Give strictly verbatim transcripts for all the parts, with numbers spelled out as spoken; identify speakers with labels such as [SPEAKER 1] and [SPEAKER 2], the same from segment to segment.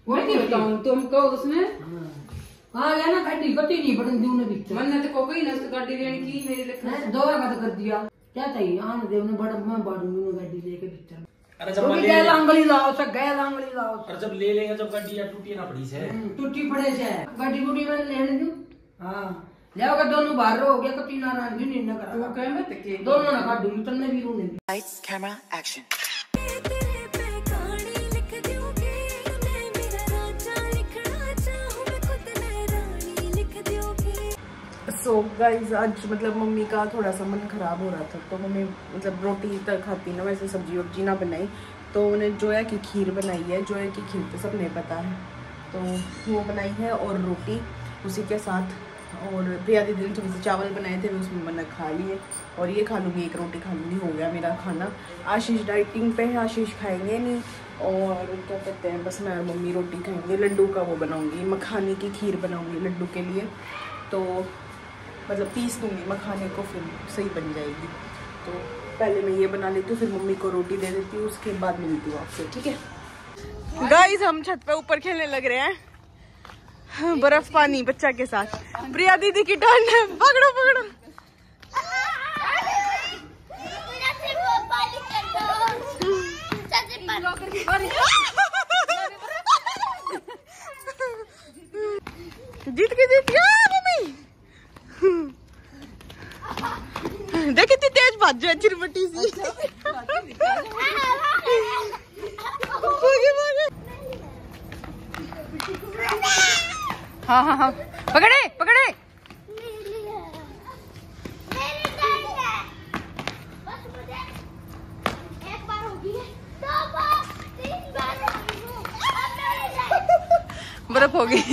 [SPEAKER 1] वो नहीं बताऊं तुम कहो उसने
[SPEAKER 2] हाँ गया ना गाड़ी गति नहीं पड़न दी उन्हें बीच
[SPEAKER 1] मन तो को कोई ना उसको गाड़ी देने की मेरे लिखा
[SPEAKER 2] दो बार तो कर दिया क्या चाहिए आने दे उन्हें बड़ा मैं बाड़ू उन्हें गाड़ी लेके बीच
[SPEAKER 3] अरे जब ले
[SPEAKER 2] गया लांगली लाओ सब गया लांगली लाओ
[SPEAKER 3] और जब ले लेंगे जब गाड़ी या टूटी ना पड़ी से
[SPEAKER 2] टूटी पड़े से गाड़ी गुड़ी में लेने दूं हाँ जाओगे दोनों बाहर हो गया कति ना ना नहीं ना करा
[SPEAKER 1] तू कह मत के
[SPEAKER 2] दोनों ना काट दूं तन्ने भी रूने
[SPEAKER 4] lights camera action.
[SPEAKER 5] So guys आज मतलब मम्मी का थोड़ा सा मन ख़राब हो रहा था तो मम्मी मतलब रोटी तक खाती ना वैसे सब्जी वब्जी ना बनाई तो उन्हें जोया की खीर बनाई है। जोया की खीर तो सबने पता है तो वो बनाई है और रोटी उसी के साथ और प्रिया दीदी ने थोड़े से चावल बनाए थे उसमें मैंने खा लिए और ये खा लूँगी एक रोटी खा लूँगी हो गया मेरा खाना। आशीष डाइटिंग पे है आशीष खाएंगे नहीं और क्या कहते हैं बस मैं और मम्मी रोटी खाएंगे। लड्डू का वो बनाऊँगी मखाने की खीर बनाऊँगी लड्डू के लिए तो मतलब पीस दूँगी मखाने को फिर सही बन जाएगी। तो पहले मैं ये बना लेती हूँ फिर मम्मी को रोटी दे देती हूँ उसके बाद मिलती हूँ आपसे ठीक है। गाइस हम छत पे ऊपर खेलने लग रहे हैं बर्फ पानी बच्चा के साथ। प्रिया दीदी की टर्न है पकड़ो पकड़ो जीत के जीत गया मम्मी। देख कितनी तेज भाग जाए चिरबटी सी। हाँ हाँ हाँ पकड़े पकड़े बर्फ हो गई।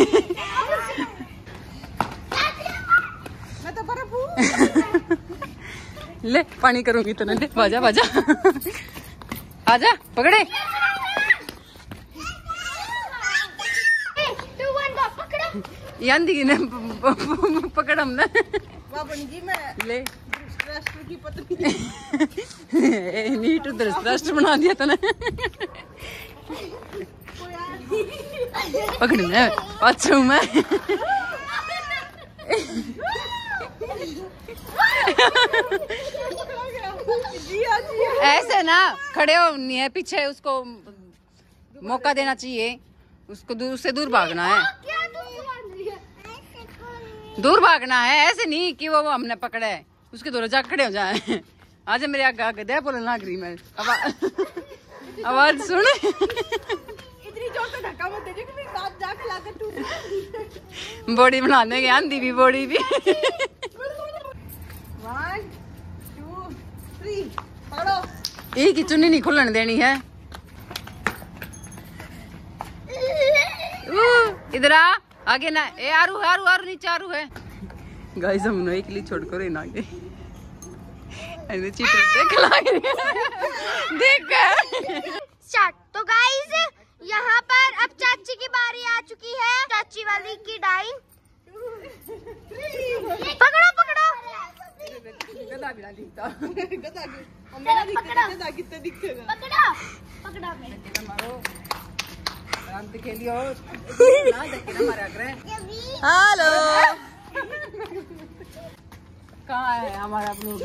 [SPEAKER 5] मैं तो बर्फ हूँ। ले पानी करूंगी तो ना ले बाजा बाजा आजा पकड़े यांदी ने पकड़ हमने ले राष्ट्र की पत्नी नीट राष्ट्र बना दिया तूने पकड़ने अच्छा हूँ मैं। ऐसे ना खड़े हो नहीं है पीछे उसको मौका देना चाहिए उसको दूर से दूर भागना है दूर भागना है ऐसे नहीं कि वो हमने पकड़ा है उसके दूर जाकर खड़े हो जाए। आज मेरे आगे आगे दे बोलने लग रही मैं आवाज सुन इतनी जोर से धक्का मत दे कि मेरी बात जाके लाकर टूट बॉडी बनाने के आंधी भी बॉडी भी वन टू थ्री पकड़ो एक ही चुन्नी नहीं खुलने देनी है। इधर आ आगे ना ए आरू आरू आरू नीचे आरू है। गाइस हम एक लिए छोड़कर ही ना गए चीटर देख लागे देख
[SPEAKER 6] स्टार्ट। तो गाइस यहाँ पर अब चाची की बारी आ चुकी है चाची वाली की डाइन पकड़ो पकड़ो
[SPEAKER 5] गधा भी ना दिखता गधा
[SPEAKER 6] पकड़ो
[SPEAKER 5] गधा कितना दिखेगा
[SPEAKER 6] पकड़ो पकड़ो
[SPEAKER 5] मारो शांत खेलियो ना देखे ना मारा करे। हेलो कहाँ है हमारा लोग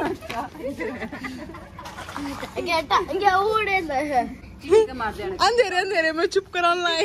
[SPEAKER 5] अंधेरे अंधेरे में चुप कराना है।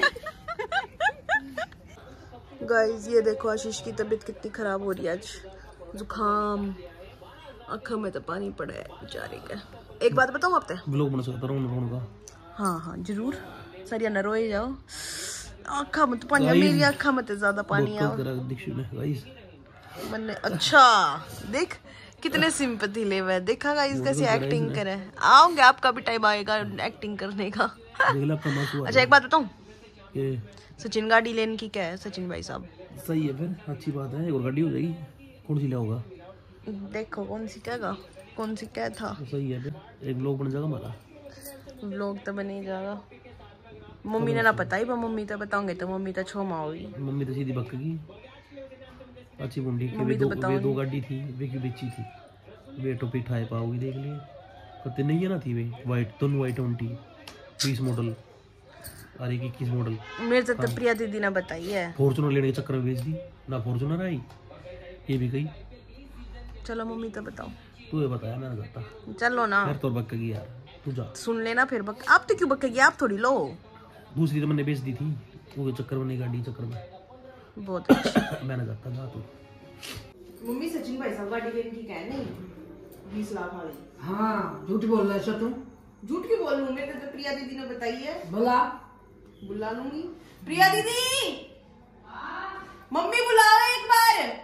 [SPEAKER 5] गाइस ये देखो आशीष की तबीयत कितनी खराब हो रही है आज जुकाम आँखों में तो पानी पड़ा है बेचारे का। एक बात बताऊँ आपसे
[SPEAKER 3] ब्लॉग बना सकता हूँ का
[SPEAKER 5] हाँ हाँ जरूर सरिया न रोए जाओ आँखा मत पानी मेरी आँखा मत ज्यादा पानी आओ मैंने अच्छा देख कितने सिंपैथी ले हुए देखा गाइस कैसे एक्टिंग करे। आओगे आपका भी टाइम आएगा एक्टिंग करने का। अच्छा एक बात बताऊं सचिन गाड़ी लेने की क्या है सचिन भाई साहब
[SPEAKER 3] सही है फिर अच्छी बात है और गाड़ी हो जाएगी कौन सी लाओगा
[SPEAKER 5] देखो कौन सी क्या गा कौन सी क्या था
[SPEAKER 3] तो सही है फिर एक ब्लॉग बन जाएगा हमारा
[SPEAKER 5] ब्लॉग तो बन ही जाएगा। मम्मी ने ना पता ही पर मम्मी तो बताओगे तो मम्मी तो छो माओगी
[SPEAKER 3] मम्मी तो सीधी बक गई अच्छी बुंडी की
[SPEAKER 5] मम्मी तो
[SPEAKER 3] वे दो, वे दो गाड़ी थी वे की बेची थी वे टोपी ठाए पाओगी देख लिए पता नहीं है ना थी वे वाइट दोनों वाइट ट्वेंटी बीस मॉडल और एक इक्कीस मॉडल।
[SPEAKER 5] मेरे से तो प्रिया दीदी ने बताई है।
[SPEAKER 3] फॉर्चुनर लेने के चक्कर में बेच दी ना, फॉर्चुनर आई ये भी गई।
[SPEAKER 5] चलो मम्मी तो बताओ।
[SPEAKER 3] तू ये बताया मैंने बताता।
[SPEAKER 5] चलो ना
[SPEAKER 3] यार तो बक्केगी यार, तू जा
[SPEAKER 5] सुन लेना फिर बक... आप तो क्यों बकेगी, आप थोड़ी लो।
[SPEAKER 3] दूसरी तो मैंने बेच दी थी वो चक्कर में, नहीं गाड़ी चक्कर में।
[SPEAKER 5] बहुत अच्छा।
[SPEAKER 3] मैंने जाता जा तू।
[SPEAKER 5] मम्मी सचिन भाई साहब गाड़ी लेने की कह नहीं बीस लाख वाली।
[SPEAKER 2] हाँ झूठ बोल रहा है तुम।
[SPEAKER 5] झूठ क्यों बोल लूं, मेरे को तो प्रिया दीदी ने बताई है।
[SPEAKER 2] बोला
[SPEAKER 5] बुला लूंगी। प्रिया दीदी मम्मी बुलाओ एक बार।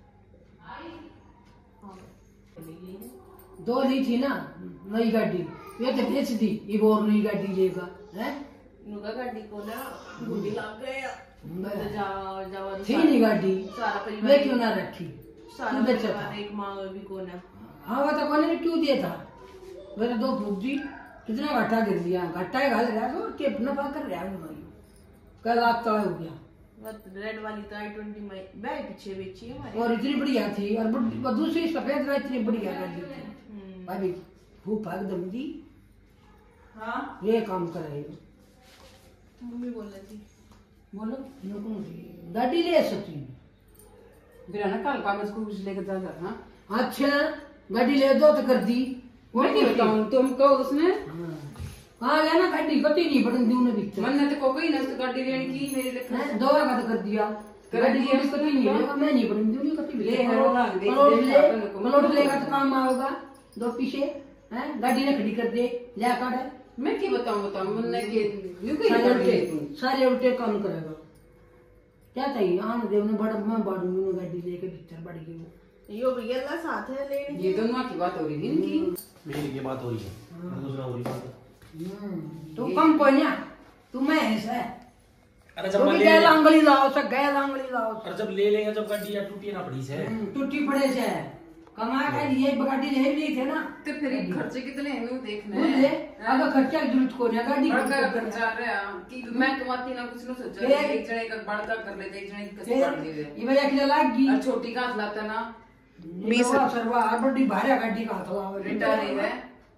[SPEAKER 2] दो ली थी ना नई गाड़ी, ये तो बेच दी, ये और नई गाड़ी लेगा है।
[SPEAKER 5] नुका गाड़ी को ना गुंडी लग गया तो जा जावा
[SPEAKER 2] थी नहीं गाड़ी,
[SPEAKER 5] सारा
[SPEAKER 2] मैं
[SPEAKER 5] परिवार
[SPEAKER 2] क्यों ना रखी,
[SPEAKER 5] सारा
[SPEAKER 2] तू बेचा
[SPEAKER 5] परिवार
[SPEAKER 2] था।
[SPEAKER 5] एक माँ भी को ना।
[SPEAKER 2] हाँ वो तो कोने ने क्यों दिया था, मेरे दो फूक दी, कितना घाटा गिर लिया, घाटा ही घाल रहा तो टेप नफा कर रहा हूँ। कल लाख तला हो गया।
[SPEAKER 5] रेड वाली तो आई ट्वेंटी में बैग पीछे बेची है हमारी।
[SPEAKER 2] और इतनी बढ़िया थी, और बुढ़- वो दूसरी सफेद ना इतनी बढ़िया गाड़ी थी भाभी, फूक फाक दम दी।
[SPEAKER 5] हाँ
[SPEAKER 2] ये काम करे
[SPEAKER 5] मम्मी बोल रही थी।
[SPEAKER 2] बोलो नो कौन सी गाड़ी ले सकती
[SPEAKER 1] मेरा ना कल कागज को कुछ लेकर जा रहा था।
[SPEAKER 2] अच्छा गाड़ी ले दो तो कर दी।
[SPEAKER 1] मैं नहीं बताऊं, तुम कहो उसने
[SPEAKER 2] हाँ गया ना गाड़ी कती नहीं पड़न दी उन्हें दिखता
[SPEAKER 1] मन ने तो कोई ना उसको गाड़ी लेने की मेरे लिखा
[SPEAKER 2] है। दो का तो कर दिया,
[SPEAKER 1] कर
[SPEAKER 2] गाड़ी
[SPEAKER 1] दिया,
[SPEAKER 2] को कती नहीं है, मैं नहीं पड़न दी उन्हें कती
[SPEAKER 1] ले है वो ना, देख-
[SPEAKER 2] पलोट
[SPEAKER 1] देख
[SPEAKER 2] ले,
[SPEAKER 1] अपन को,
[SPEAKER 2] पलोट
[SPEAKER 1] मतलब
[SPEAKER 2] लेगा तो काम आओगा। दो पीछे है गाड़ी ने खड़ी कर दे, ले कर
[SPEAKER 1] मैं क्या बताऊं बताऊं मन ने के यूं कहीं
[SPEAKER 2] सारे
[SPEAKER 1] कर ले
[SPEAKER 2] उल्टे
[SPEAKER 1] तू।
[SPEAKER 2] सारे उल्टे काम करेगा। क्या चाहिए आने दे उन्हें, बड़ा मैं बाड़ूंगी उन्हें गाड़ी लेके भीतर बढ़ गई वो।
[SPEAKER 5] यो भैया अल्लाह साथ है लेने
[SPEAKER 1] ये दोनों की बात हो रही थी इनकी।
[SPEAKER 3] मेरी ये बात हो रही है, दूसरा हो रही बात।
[SPEAKER 2] तू कम पन्या, तू मैं ऐसा
[SPEAKER 3] अरे
[SPEAKER 2] तू
[SPEAKER 3] जब
[SPEAKER 2] भी
[SPEAKER 3] ले
[SPEAKER 2] गैर लांगली लाओ से गैर लांगली लाओ
[SPEAKER 3] अरे जब ले लेगा जब गाड़ी यार टूटी ना पड़ी से।
[SPEAKER 2] से टूटी पड़े से कमा के लिए गाड़ी ले ली थे ना।
[SPEAKER 1] तो फिर ये खर्चे कितने हैं नु देखना
[SPEAKER 2] बोल ले अगर खर्चा की जरूरत को नहीं, गाड़ी
[SPEAKER 1] बड़का
[SPEAKER 2] को
[SPEAKER 1] खर्चा रहा कि मैं कमाती ना कुछ ना सोचा
[SPEAKER 2] फिर?
[SPEAKER 1] एक जने का बड़का कर लेते, एक जने की कसम
[SPEAKER 2] फिर
[SPEAKER 1] कर दे दे
[SPEAKER 2] ये भैया की लाग गई
[SPEAKER 1] और छोटी का हाथ लाता ना
[SPEAKER 2] बीस सरवा और बड़ी भारी गाड़ी का हाथ लाओ
[SPEAKER 1] रिटा नहीं है।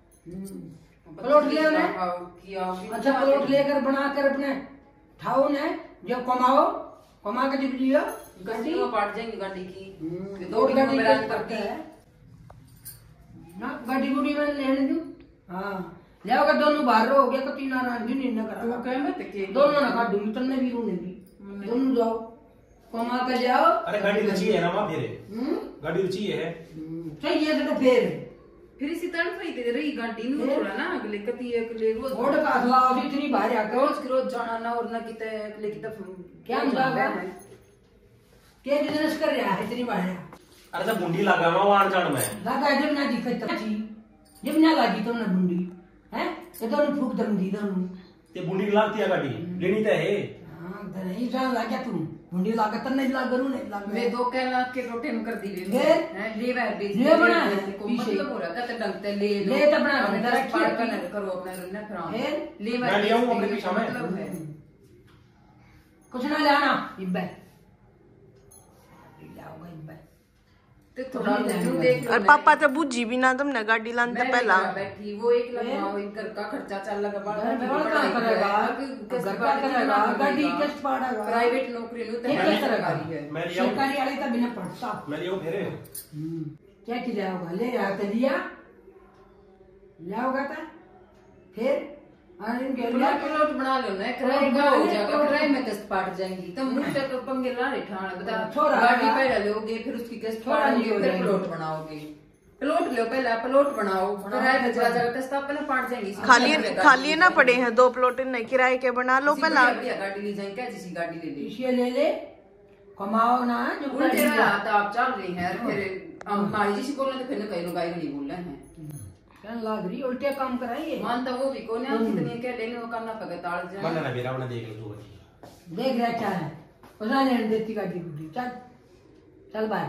[SPEAKER 2] प्लॉट ले ले
[SPEAKER 1] किया
[SPEAKER 2] अच्छा प्लॉट लेकर बनाकर अपने ठाओ ने जब कमाओ कमा के जब लियो
[SPEAKER 1] गाड़ी में पाट जाएंगी गाड़ी की
[SPEAKER 2] दो
[SPEAKER 1] दो
[SPEAKER 2] गाड़ी
[SPEAKER 1] गाड़ी में करती
[SPEAKER 2] है
[SPEAKER 1] है
[SPEAKER 2] ना, गाड़ी गुड़ी में लेने दूं। हाँ जाओगे दोनों बाहर रहोगे तो तीन आराम दिन नहीं
[SPEAKER 1] तू
[SPEAKER 2] करा
[SPEAKER 1] कह मत के
[SPEAKER 2] दोनों ना काटूंगी, तन्ने भी रूने भी दोनों जाओ कमा कर जाओ।
[SPEAKER 3] अरे गाड़ी तो चाहिए ना माँ फिर,
[SPEAKER 2] हम्म
[SPEAKER 3] गाड़ी तो चाहिए है।
[SPEAKER 2] चाहिए तो फिर
[SPEAKER 1] फिर इसी तरह रही दे रही गाड़ी नु थोड़ा ना अगले कती है अगले रोज
[SPEAKER 2] ओड का लाओ से इतनी भारी आकर
[SPEAKER 1] रोज की रोज जाना ना और ना किते अगले की तरफ
[SPEAKER 2] क्या मतलब है क्या बिजनेस कर रहा है इतनी भारी।
[SPEAKER 3] अरे जब बूंदी लगा मैं वाण जान में
[SPEAKER 2] लगा जब ना दिक्कत तची जब ना लगी तो ना बूंदी है ये तो फूक दम दी दम
[SPEAKER 3] ते बूंदी लागती है गाड़ी लेनी तो है।
[SPEAKER 2] हां नहीं जान लगा तुम बूंदी लागत नहीं लाग करू नहीं लाग
[SPEAKER 1] वे दो कह लाख के रोटे में कर दी वे
[SPEAKER 2] फिर?
[SPEAKER 1] हैं ले वे बेच
[SPEAKER 2] ले बना है,
[SPEAKER 1] को
[SPEAKER 2] पीछे।
[SPEAKER 1] मतलब हो रहा था डंग ते ले लो
[SPEAKER 2] ले तो बना
[SPEAKER 1] और
[SPEAKER 2] है,
[SPEAKER 1] दस
[SPEAKER 2] रखी
[SPEAKER 1] पार
[SPEAKER 2] है।
[SPEAKER 1] का न करो अपना न फिर
[SPEAKER 2] फिर?
[SPEAKER 1] ले वे
[SPEAKER 3] मैं ले आऊं अपने
[SPEAKER 1] बेच
[SPEAKER 3] पीछा
[SPEAKER 1] का
[SPEAKER 3] में।
[SPEAKER 1] मतलब है
[SPEAKER 2] कुछ ना लाना इब्बे लाओगे इब्बे
[SPEAKER 1] तो थोड़ा तू देख लो
[SPEAKER 5] और पापा तो बुझी भी ना तुमने गाड़ी लाने
[SPEAKER 1] मैं
[SPEAKER 5] पहला।
[SPEAKER 1] बैठी वो एक लगा वो घर का खर्चा चल लगा बाहर
[SPEAKER 2] घर का करेगा घर का करेगा गाड़ी किस्त पड़ेगा
[SPEAKER 1] प्राइवेट नौकरी नु तो
[SPEAKER 2] ये क्या करेगा?
[SPEAKER 1] सरकारी है
[SPEAKER 3] मैं ले आऊं
[SPEAKER 2] सरकारी वाले का बिना पढ़ता
[SPEAKER 3] मैं ले आऊं फिर।
[SPEAKER 2] क्या किया होगा ले रहा था लिया लिया होगा था फिर अरे इनके
[SPEAKER 1] प्लॉट प्लॉट बना लो ना किराए का हो जाएगा किराए में किस्त पाट जाएंगी तुम मुझसे तो पंगे ला रहे ठाण बता
[SPEAKER 2] छोड़ा
[SPEAKER 1] गाड़ी
[SPEAKER 2] ना।
[SPEAKER 1] पहले लोगे फिर उसकी किस्त
[SPEAKER 2] छोड़ा नहीं
[SPEAKER 1] पाटोगे
[SPEAKER 2] हो
[SPEAKER 1] फिर
[SPEAKER 2] जाएगी।
[SPEAKER 1] प्लॉट बनाओगे प्लॉट लो पहले प्लॉट बनाओ किराए में चला जाएगा किस्त अपने पाट जाएंगी
[SPEAKER 5] खाली खाली ना पड़े हैं दो प्लॉट नहीं किराए के बना लो पहला।
[SPEAKER 1] बढ़िया गाड़ी ले जाएंगे क्या जिसी गाड़ी ले ले
[SPEAKER 2] इसे ले ले कमाओ ना जो
[SPEAKER 1] उल्टे रहा तो आप चल रही हैं फिर हम हमारी जिसी बोलने तो फिर कहीं गाय नहीं बोल रहे हैं
[SPEAKER 2] क्या लाग रही उल्टे काम कराइए
[SPEAKER 1] मानता वो भी कौन है कितनी क्या लेने वो करना पड़ेगा ताल
[SPEAKER 3] मन
[SPEAKER 1] जाए
[SPEAKER 3] ना बेरा बना देख लो तू।
[SPEAKER 2] देख रहा क्या है उसा लेने देती गाड़ी गुड्डी चल चल बाहर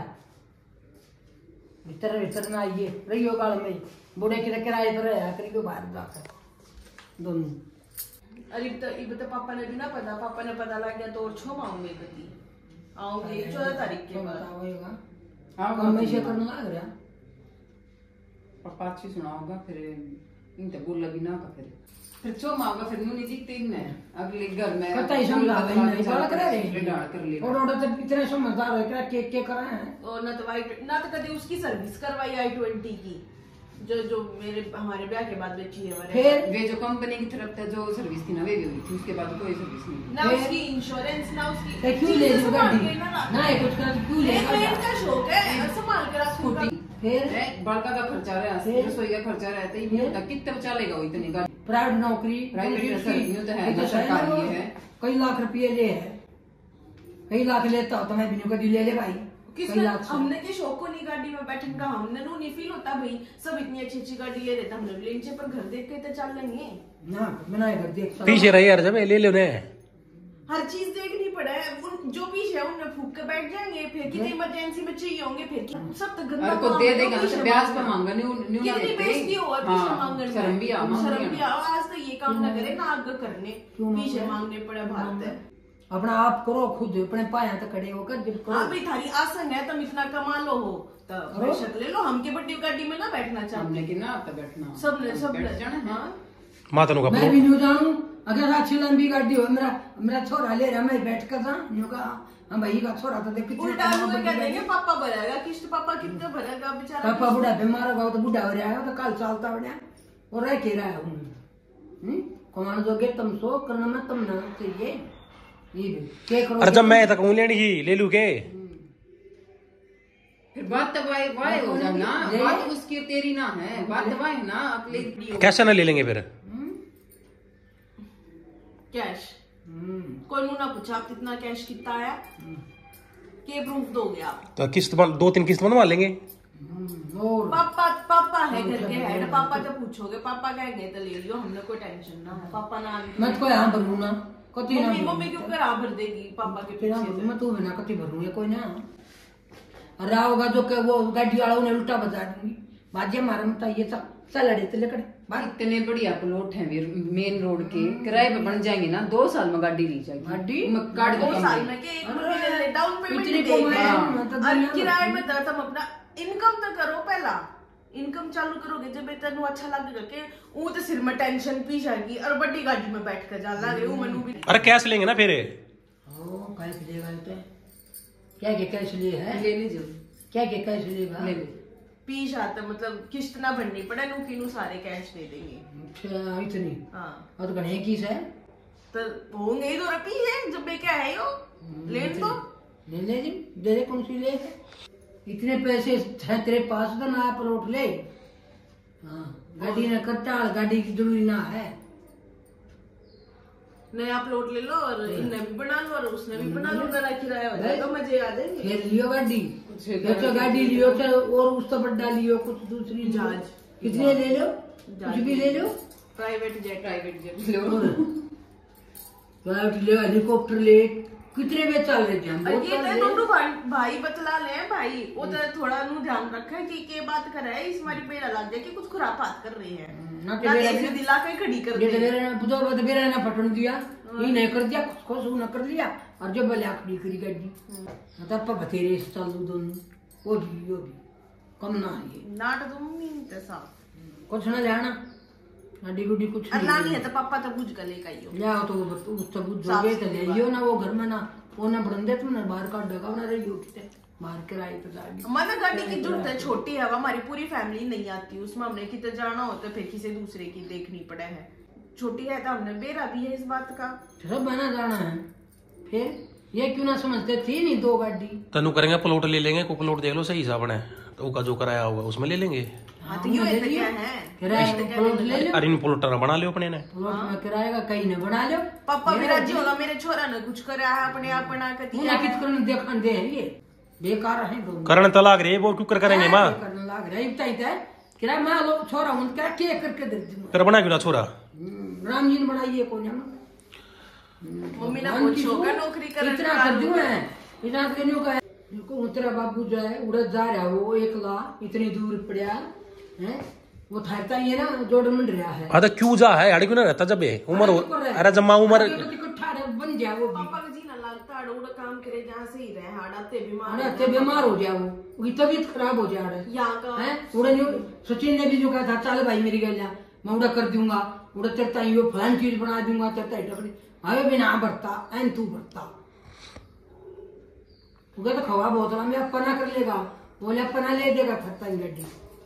[SPEAKER 2] भीतर भीतर ना आइए रहियो गाल में बूढ़े के किराए पर है आखिरी को बाहर जाकर दोनों।
[SPEAKER 5] अरे तो ये तो पापा ने भी ना पता पापा ने पता लग गया तो और छो आऊंगे कभी आऊंगे चौदह तारीख के बाद।
[SPEAKER 2] बताओगा
[SPEAKER 1] हाँ
[SPEAKER 2] काम ऐसे करने लग रहा
[SPEAKER 1] पापा अच्छी सुनाओगा फिर इन तो बोल लगी ना का फिर फिर चो मांगा फिर नु नहीं दिखते ने अगले घर में
[SPEAKER 2] पता ही समझा भाई नहीं बात कर रहे
[SPEAKER 1] डाल कर ले
[SPEAKER 2] और ऑर्डर तो इतने समझदार है क्या के के करा है
[SPEAKER 5] और ना तो वाई ना तो कभी उसकी सर्विस करवाई आई ट्वेंटी की जो जो मेरे हमारे ब्याह के बाद बेची है हमारे
[SPEAKER 2] फिर
[SPEAKER 1] वे जो कंपनी की तरफ से जो सर्विस थी ना वे भी हुई थी उसके बाद कोई सर्विस नहीं
[SPEAKER 5] ना उसकी इंश्योरेंस ना उसकी
[SPEAKER 2] ए, क्यों ले लो गाड़ी ना ये कुछ कर क्यों ले
[SPEAKER 5] का शौक है संभाल कर रखूंगा
[SPEAKER 2] फिर
[SPEAKER 1] बड़का का खर्चा रहा रसोई का खर्चा रहता ही नहीं होता कितना चलेगा वो इतनी गाड़ी
[SPEAKER 2] प्राइवेट नौकरी
[SPEAKER 1] प्राइवेट तो है ना सरकारी है
[SPEAKER 2] कई लाख रुपये ले है कई लाख लेता हो तो मैं भी कभी ले ले भाई
[SPEAKER 5] किसने हमने के शौक को नहीं गाड़ी में बैठन का हमने नो नहीं फील होता भाई सब इतनी अच्छी अच्छी गाड़ी ले लेता हमने भी लेंगे पर घर देख के तो चल लेंगे
[SPEAKER 2] ना मैं घर देख
[SPEAKER 3] पीछे रही यार जब ले लो ने
[SPEAKER 5] हर चीज देखनी पड़े उन जो पीछे है उनमें फूक के बैठ जाएंगे फिर कितनी इमरजेंसी में चाहिए होंगे फिर सब तो गंदा
[SPEAKER 1] को दे देगा तो ब्याज पे मांगा न्यू न्यू ना
[SPEAKER 5] कितनी बेइज्जती हो और पीछे मांगने
[SPEAKER 1] शर्म भी आ
[SPEAKER 5] शर्म भी आ आज तो ये काम ना करे ना आगे करने पीछे मांगने पड़े भारत
[SPEAKER 2] अपना आप करो खुद अपने पाया तो खड़े होकर जब करो
[SPEAKER 5] हाँ भाई थारी आसन है तुम इतना कमा लो हो तो बेशक ले लो हम के बड़ी गाड़ी में ना बैठना चाहते
[SPEAKER 1] लेकिन ना तो बैठना
[SPEAKER 5] सब ने सब ने
[SPEAKER 1] जाना हाँ
[SPEAKER 3] माता का
[SPEAKER 2] मैं भी नहीं जानू अगर अच्छी लंबी गाड़ी हो मेरा मेरा छोरा ले रहा मैं बैठ कर न्यू का हम भाई का छोरा तो देख
[SPEAKER 5] उल्टा मुझे कह देंगे पापा भरेगा किस्त पापा कितना भरेगा बेचारा
[SPEAKER 2] पापा बुढ़ा बीमार होगा तो बुढ़ा हो रहा है तो कल चलता हो रहा और रह के रहा है हूँ कमान जोगे तुम सो करना मैं तुम ना चाहिए
[SPEAKER 3] अरे जब मैं तक लेनी ही ले लू के
[SPEAKER 1] फिर बात तो वाई वाई हो जाना बात उसकी तेरी ना है बात वाई ना अगले
[SPEAKER 3] कैसे ना ले लेंगे फिर
[SPEAKER 5] कैश कोई मुना पूछा आप कितना कैश कितना आया के प्रूफ दोगे आप
[SPEAKER 3] तो किस्त दो तीन किस्त बनवा लेंगे
[SPEAKER 5] पापा पापा है घर के है ना पापा से पूछोगे पापा कहेंगे तो ले लियो हमने कोई टेंशन ना है पापा ना
[SPEAKER 2] मैं तो यहाँ भरू ना कति ना
[SPEAKER 5] मम्मी मम्मी क्यों करा भर देगी पापा के पीछे
[SPEAKER 2] मैं तो बिना कति भरूंगी कोई ना रहा होगा जो वो गाड़ी वाला उन्हें उल्टा बजा दूंगी बाजे मारा मत ये सब चल अड़े तो लेकर
[SPEAKER 1] इतने बढ़िया प्लॉट है मेन रोड के किराए पे बन जाएंगे ना दो साल में गाड़ी ली जाएगी
[SPEAKER 2] गाड़ी
[SPEAKER 1] काट
[SPEAKER 5] दो साल में के एक डाउन पेमेंट और किराए में तो तुम अपना इनकम तो करो पहला इनकम चालू करोगे जब तेन अच्छा लगेगा के वो तो सिर में टेंशन पी जाएगी और बड़ी गाड़ी में बैठ कर जा लगे मनु भी
[SPEAKER 3] अरे कैश लेंगे ना फिर
[SPEAKER 2] ओ काय लेगा तो क्या क्या कैश लिए है
[SPEAKER 1] ले लीजिए
[SPEAKER 2] क्या क्या कैश लेगा
[SPEAKER 1] ले लो
[SPEAKER 5] पीस आता मतलब किस्त ना भरनी पड़े नु किनु सारे कैश दे देंगे
[SPEAKER 2] अच्छा इतनी
[SPEAKER 5] हाँ
[SPEAKER 2] और तो घने किस है
[SPEAKER 5] तो होंगे ही तो रपी है जब क्या है यो ले तो
[SPEAKER 2] ले ले जी दे दे कौन सी ले इतने पैसे है तेरे पास तो ना प्लॉट ले हाँ गाड़ी ना कट्टा गाड़ी की जरूरी ना है
[SPEAKER 5] नया प्लॉट ले लो और इन्हें भी बना लो और उसने भी बना लो मेरा किराया हो जाएगा मजे आ जाएंगे
[SPEAKER 2] फिर लियो गाड़ी तो गाड़ी लियो चाहे और उस तो बड़ा लियो कुछ दूसरी
[SPEAKER 5] जहाज
[SPEAKER 2] कितने ले लो कुछ भी ले लो
[SPEAKER 5] प्राइवेट जेट
[SPEAKER 1] प्राइवेट जेट लो
[SPEAKER 2] प्राइवेट ले हेलीकॉप्टर ले कितने में चल रहे थे हम
[SPEAKER 5] ये तो दोनों भाई भाई बतला ले भाई वो तो थोड़ा नु ध्यान रखे कि के बात कर रहा है इस हमारी पेड़ा लग जाए कि कुछ खुरापात कर रही है
[SPEAKER 2] ना
[SPEAKER 5] ना ऐसे दिला के खड़ी कर
[SPEAKER 2] ये तो मेरे ने बुदो बद मेरे ने पटन दिया ये नहीं कर दिया कुछ कुछ न कर लिया और जब बले आखड़ी करी गाड़ी मतलब पर बतेरे से चल दो दोनों वो भी वो भी कम ना ये
[SPEAKER 5] नाट तुम नहीं तसा
[SPEAKER 2] कुछ ना जाना गाड़ी गुडी कुछ
[SPEAKER 5] अल्लाह नहीं है तो पापा तो बुझ कर लेके आइयो
[SPEAKER 2] ले आओ तो उस तो बुझ जोगे तो ले आइयो ना वो घर में ना वो ना बंदे तुम ना बाहर का डगा ना रही हो किते बाहर किराए पे गाड़ी
[SPEAKER 5] मन गाड़ी की जरूरत है छोटी है हमारी पूरी फैमिली नहीं आती उसमें हमने कितने जाना हो तो फिर किसी दूसरे की देखनी पड़े है छोटी है तो हमने बेरा भी है इस बात का
[SPEAKER 2] सब बना जाना है फिर ये क्यों ना समझते थी नहीं दो गाड़ी
[SPEAKER 3] तनु करेंगे प्लॉट ले लेंगे को प्लॉट देख लो सही हिसाब है तो का जो कराया होगा उसमें ले लेंगे
[SPEAKER 5] हाँ तो यूं है तो क्या है
[SPEAKER 2] किराए प्लॉट ले लो
[SPEAKER 3] अरे इन प्लॉटर बना लियो अपने ने
[SPEAKER 2] प्लॉट में किराए का कहीं ना बना लो
[SPEAKER 5] पापा मेरा जी होगा मेरे छोरा ने कुछ करा है अपने आप बना कर दिया
[SPEAKER 2] उन्हें कित करने देखन दे ये बेकार है दोनों
[SPEAKER 3] करण तो लाग रही वो क्यों कर करेंगे माँ
[SPEAKER 2] करने लाग रहा है इतना ही है किराए मैं लो छोरा हूं क्या के करके दे दूंगा
[SPEAKER 3] फिर बना क्यों ना छोरा
[SPEAKER 2] राम जी ने बनाई है कौन है
[SPEAKER 5] मम्मी ना पूछो का नौकरी कर
[SPEAKER 2] इतना कर दूं मैं इतना कर न्यू का को उतरा बाबू जो है उड़द जा रहा है वो एक ला इतनी दूर पड़या है वो थारता ही है ना जोड़ मंड रहा है
[SPEAKER 3] हाँ तो क्यों जा है अड़ी क्यों ना रहता जब उम्र अरे जब माँ उम्र
[SPEAKER 2] बन जाए वो
[SPEAKER 5] पापा का जी ना लगता है उड़ा काम करे जहाँ से ही रहे हाड़ाते बीमार
[SPEAKER 2] अरे बीमार हो जाए वो उसकी तबीयत खराब हो जाए
[SPEAKER 5] यहाँ का
[SPEAKER 2] है उड़ा सचिन ने भी जो कहा था चल भाई मेरी गलिया मैं उड़ा कर दूंगा उड़ा चलता ये फलान चीज बना दूंगा चलता है आयो बिना बरता एन तू बरता उगा तो खवा बोतला में अपना कर लेगा बोले अपना ले देगा थकता गड्डी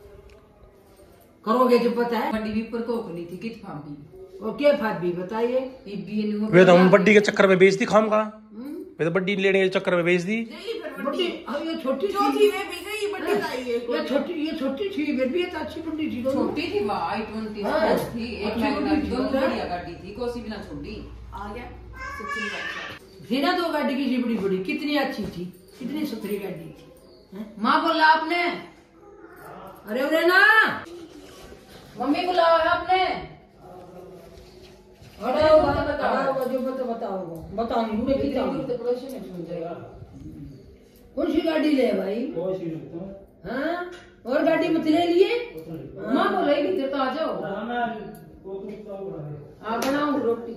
[SPEAKER 2] करोगे जो पता है
[SPEAKER 1] बड़ी भी पर कोकनी थी कित फाबी
[SPEAKER 2] और क्या फाद भी बताइए
[SPEAKER 3] वे तो हम बड्डी के चक्कर में बेच दी खाम का वे तो बड्डी लेने के चक्कर में बेच दी
[SPEAKER 2] बड्डी ये छोटी
[SPEAKER 5] जो थी वे भी गई बड़ी लाई है
[SPEAKER 2] ये छोटी ये छोटी थी फिर भी ये तो अच्छी बड्डी थी
[SPEAKER 1] छोटी थी वाई ट्वेंटी थी एक लाइन दो बढ़िया गाड़ी थी कोसी बिना छोटी
[SPEAKER 5] आ गया सच्ची बात
[SPEAKER 2] थी ना दो गाड़ी की बड़ी बड़ी कितनी अच्छी थी कितनी सुथरी गाड़ी थी
[SPEAKER 1] माँ बोला आपने
[SPEAKER 2] अरे उरे ना
[SPEAKER 1] मम्मी बुलाओ आपने
[SPEAKER 2] बताओ बताओ जो बता बताओ बताओ मुझे कितना
[SPEAKER 1] तो पड़ोसी में सुन जाएगा
[SPEAKER 2] कौन सी गाड़ी ले भाई हाँ और गाड़ी मत ले लिए
[SPEAKER 1] माँ बोला ही भीतर तो आ जाओ आ बनाओ रोटी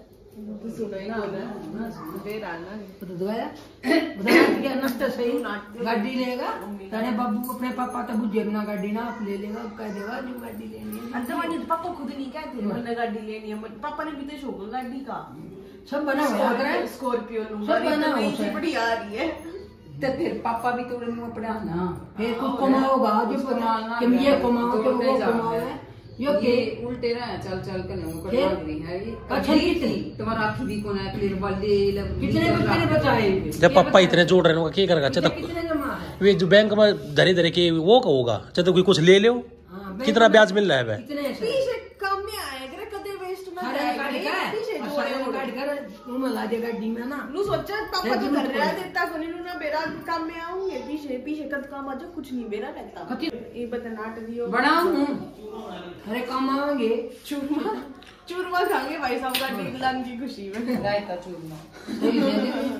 [SPEAKER 5] तो सुनो ही ना देर आना
[SPEAKER 2] तो दवाया बताया क्या नाश्ता सही गाड़ी लेगा तारे बाबू अपने पापा तो बुझे बिना गाड़ी ना आप ले लेगा कह देगा जो गाड़ी लेनी है
[SPEAKER 5] अंदर वाली पापा खुद नहीं कहते मैंने गाड़ी लेनी है पापा ने भी तो शौक है गाड़ी का
[SPEAKER 2] सब बना हुआ है
[SPEAKER 5] स्कॉर्पियो
[SPEAKER 2] सब बना हुआ है
[SPEAKER 5] बड़ी आ रही है
[SPEAKER 1] तो फिर पापा भी तो उन्हें पढ़ाना
[SPEAKER 2] फिर कुछ कमाओगा जो कमाना कि ये कमाओ तो वो कमाओ है
[SPEAKER 1] यो ये उल्टे रहा चल चल कर नहीं कर रही है ये
[SPEAKER 2] अच्छा कितनी
[SPEAKER 1] तुम्हारा आखी भी कौन है क्लियर वाले
[SPEAKER 2] कितने कितने बचाए
[SPEAKER 3] जब पापा इतने जोड़ रहे हैं क्या करेगा अच्छा
[SPEAKER 2] कितने जमा है
[SPEAKER 3] वे जो बैंक में धरे धरे के वो का होगा चाहे कोई कुछ ले लो कितना ब्याज मिल रहा है भाई
[SPEAKER 2] कितने
[SPEAKER 5] पीछे कम में आएगा कदे वेस्ट में
[SPEAKER 2] सारे गाड़ी का
[SPEAKER 5] पीछे
[SPEAKER 2] सारे गाड़ी का रूम ला दे गाड़ी में ना
[SPEAKER 5] नु सोचा पापा तो कर रहा देता कोनी नु ना बेरा काम में आऊंगे पीछे पीछे कद काम आ जा कुछ नहीं बेरा रहता ये बता नाट दियो
[SPEAKER 1] बड़ा हूं
[SPEAKER 2] अरे काम आएंगे
[SPEAKER 5] चूरमा चूरमा खाएंगे भाई साहब का नीलम की खुशी में
[SPEAKER 1] रायता चूरमा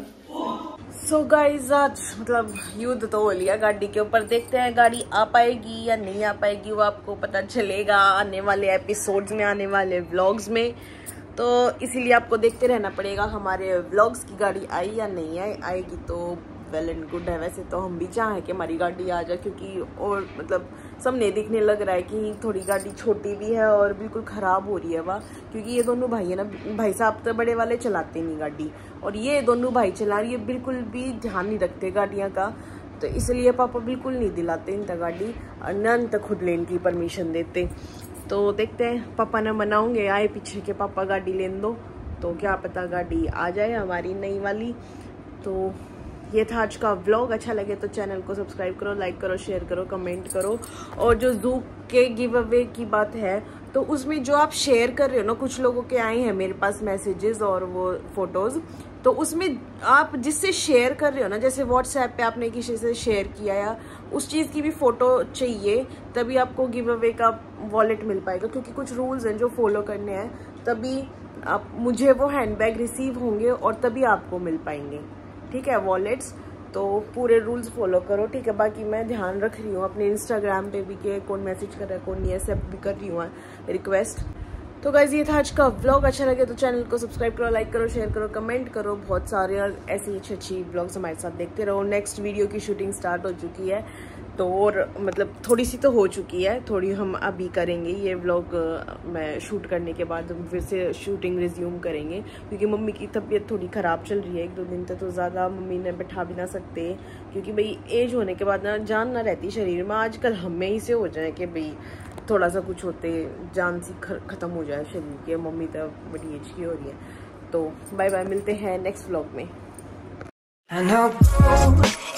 [SPEAKER 5] सो गाइस आज मतलब युद्ध तो हो लिया गाड़ी के ऊपर देखते हैं गाड़ी आ पाएगी या नहीं आ पाएगी वो आपको पता चलेगा आने वाले एपिसोड्स में आने वाले व्लॉग्स में तो इसीलिए आपको देखते रहना पड़ेगा हमारे व्लॉग्स की गाड़ी आई या नहीं आई आएगी तो वेल एंड गुड है वैसे तो हम भी चाहें कि हमारी गाड़ी आ जाए क्योंकि और मतलब सबने दिखने लग रहा है कि थोड़ी गाड़ी छोटी भी है और बिल्कुल ख़राब हो रही है वह क्योंकि ये दोनों भाई है ना भाई साहब तो बड़े वाले चलाते नहीं गाड़ी और ये दोनों भाई चला रही है बिल्कुल भी ध्यान नहीं रखते गाड़ियाँ का तो इसलिए पापा बिल्कुल नहीं दिलाते इनका गाड़ी और न इनका खुद लेने की परमिशन देते तो देखते हैं पापा ने मनाऊंगे आए पीछे के पापा गाड़ी लेने दो तो क्या पता गाड़ी आ जाए हमारी नई वाली तो ये था आज का व्लॉग अच्छा लगे तो चैनल को सब्सक्राइब करो लाइक करो शेयर करो कमेंट करो और जो जू के गिव अवे की बात है तो उसमें जो आप शेयर कर रहे हो ना कुछ लोगों के आए हैं मेरे पास मैसेजेस और वो फोटोज़ तो उसमें आप जिससे शेयर कर रहे हो ना जैसे व्हाट्सएप पे आपने किसी से शेयर किया या उस चीज़ की भी फ़ोटो चाहिए तभी आपको गिव अवे का वॉलेट मिल पाएगा क्योंकि कुछ रूल्स हैं जो फॉलो करने हैं तभी आप मुझे वो हैंडबैग रिसीव होंगे और तभी आपको मिल पाएंगे ठीक है वॉलेट्स तो पूरे रूल्स फॉलो करो ठीक है बाकी मैं ध्यान रख रही हूँ अपने इंस्टाग्राम पे भी के कौन मैसेज कर रहा है कौन नहीं एक्सेप्ट भी कर रही हूँ रिक्वेस्ट तो गाइज ये था आज का व्लॉग अच्छा लगे तो चैनल को सब्सक्राइब करो लाइक करो शेयर करो कमेंट करो बहुत सारे ऐसी अच्छी अच्छी व्लॉग्स हमारे साथ देखते रहो नेक्स्ट वीडियो की शूटिंग स्टार्ट हो चुकी है तो और मतलब थोड़ी सी तो हो चुकी है थोड़ी हम अभी करेंगे ये व्लॉग मैं शूट करने के बाद फिर से शूटिंग रिज्यूम करेंगे क्योंकि मम्मी की तबीयत थोड़ी ख़राब चल रही है एक दो दिन तक तो ज़्यादा मम्मी ने बैठा भी ना सकते क्योंकि भाई एज होने के बाद ना जान ना रहती शरीर में आजकल हमें ही से हो जाए कि भाई थोड़ा सा कुछ होते जान सी ख़त्म हो जाए शरीर की मम्मी तो बड़ी एज की हो रही है तो बाय बाय मिलते हैं नेक्स्ट व्लॉग में